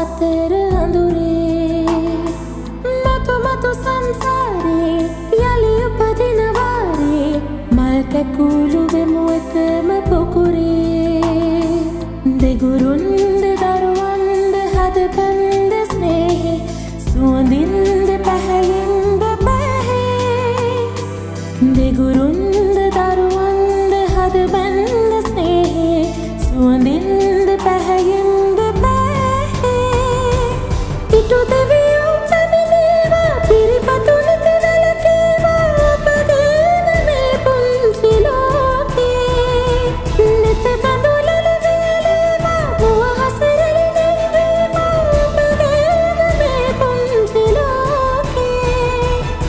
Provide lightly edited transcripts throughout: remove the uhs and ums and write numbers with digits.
අතර අඳුරේ මතු මතු සංසාරේ යලි උපදින වාරේ මල් කැකුළු වෙමු එකම පොකුරේ දෙගුරුන්ද දරුවන්ද හදපන්ද ස්නේහේ සුවඳින්ද පැහැයෙන්ද පැහේ දෙගුරුන්ද දරුවන්ද හදපන්ද ස්නේහේ සුවඳින්ද පැහැයෙන්ද පැහේ පිටු දෙවියෝ පැමිණේවා පිරිපතු නිති වැළකේවා අපගේම මේ පුංචි ලෝකේ නිත කඳුළු වියලේවා මුව හසරලි නැංවේවා අපගේම මේ පුංචි ලෝකේ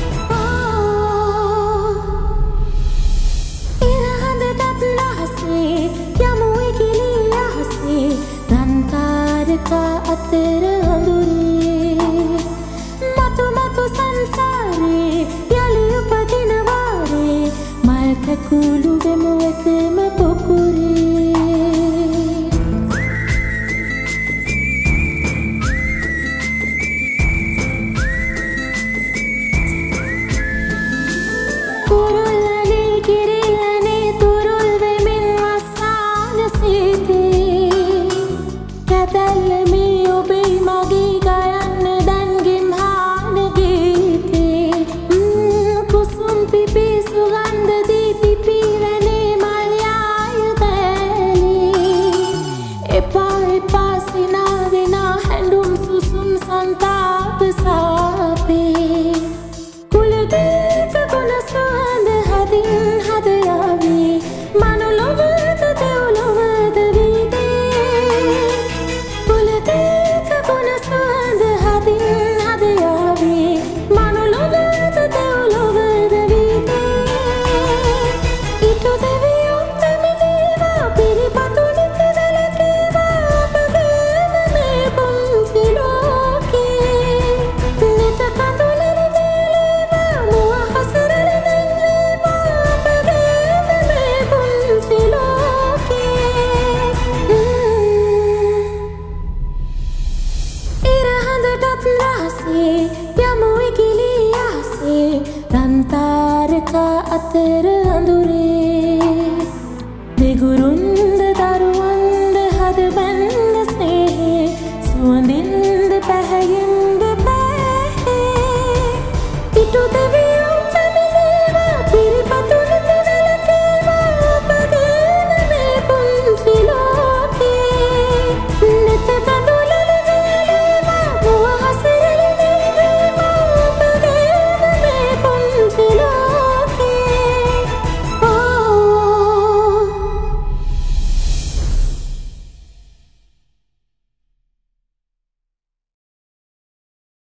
ඉරහඳටත් රහසේ යමු ඉකිලී අහසේ රන් තාරකා අතර අඳුරේ මතු මතු සංසාරේ යලි උපදින වාරේ මල් කැකුළු වෙමු එකම පොකුරේ කුරුල්ලනේ කිරිල්ලනේ තුරුල් වෙමින් වස්සාන සීතේ කැතැල්ල මේ ඔබේ මගේ ගයන්න දැන් ගිම්හාන ගීතේ කුසුම් පිපි සුගන්ධ දී පිපි වැනේ මල් යාය දැලී එපා එපා සිනා වෙනා හැඬුම් සුසුම් සන්තාප සාපේ කුලගීත ගුණ සුවඳ හදින් හද යාවේ මනුලොවද දෙව්ලොවද වීදේ කුලගීත ගුණ සුවඳ හදින් හද යාවේ මනුලොවද දෙව්ලොවද වීදේ ඉටු දෙවියෝ පැමිණේවා පිරිපතු නිති වැළකේවා අපගේම මේ පුංචි ලෝකේ නිත කඳුළු වියලේවා මුව හසරලි නැංවේවා අපගේම මේ පුංචි ලෝකේ ඉරහඳටත් රහසේ